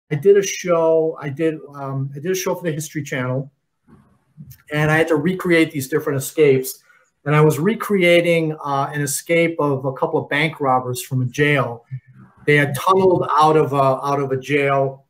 I did a show. I did a show for the History Channel, and I had to recreate these different escapes. And I was recreating an escape of a couple of bank robbers from a jail. They had tunneled out of a jail,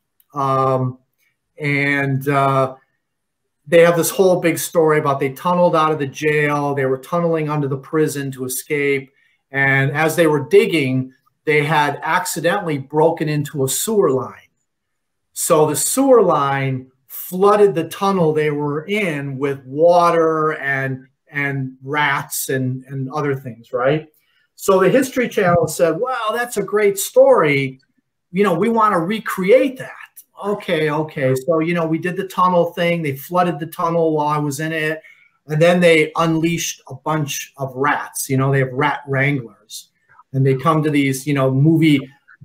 and they have this whole big story about they tunneled out of the jail. They were tunneling under the prison to escape, and as they were digging, they had accidentally broken into a sewer line. So the sewer line flooded the tunnel they were in with water and rats and other things, right? So the History Channel said, "Wow, that's a great story. We want to recreate that." Okay. So, we did the tunnel thing. They flooded the tunnel while I was in it. And then they unleashed a bunch of rats. They have rat wranglers. And they come to these, movie,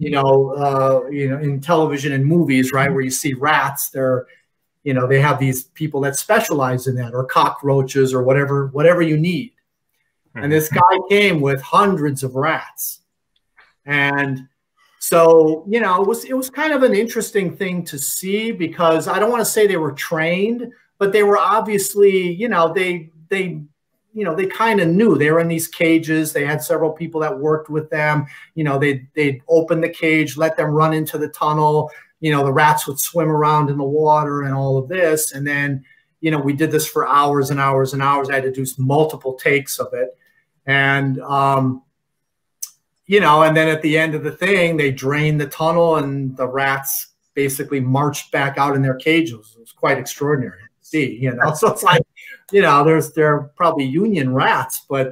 in television and movies, right, where you see rats. They have these people that specialize in that, or cockroaches, or whatever you need. And this guy came with hundreds of rats. And so, it was kind of an interesting thing to see, because I don't want to say they were trained, but they were obviously, they kind of knew. They were in these cages. They had several people that worked with them. They'd open the cage, let them run into the tunnel. The rats would swim around in the water and all of this. And then, we did this for hours and hours and hours. I had to do multiple takes of it. And, and then at the end of the thing, they drained the tunnel and the rats basically marched back out in their cages. It was quite extraordinary to see, So it's like, they're probably union rats, but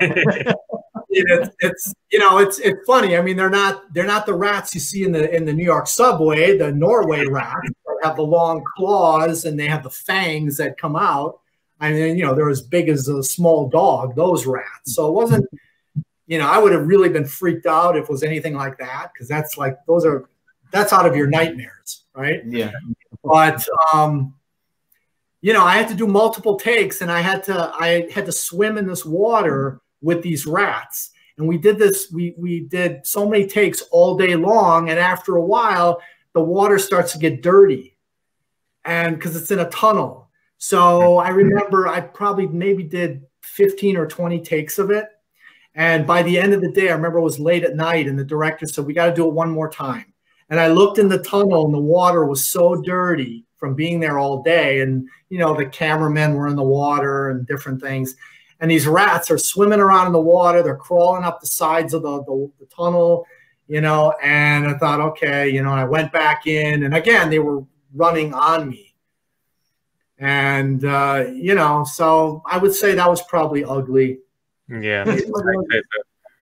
it's funny. I mean, they're not the rats you see in the New York subway, the Norway rats that have the long claws and they have the fangs that come out. I mean, they're as big as a small dog, those rats. So it wasn't, I would have really been freaked out if it was anything like that, because that's out of your nightmares, right? Yeah. But I had to do multiple takes, and I had to swim in this water with these rats. And we did this. We did so many takes all day long, and after a while, the water starts to get dirty, and because it's in a tunnel. So I remember I probably maybe did 15 or 20 takes of it. And by the end of the day, I remember it was late at night, and the director said, "We got to do it one more time." And I looked in the tunnel, and the water was so dirty from being there all day. And, the cameramen were in the water and different things. And these rats are swimming around in the water. They're crawling up the sides of the tunnel, and I thought, okay, I went back in, and again, they were running on me. And, so I would say that was probably ugly. Yeah.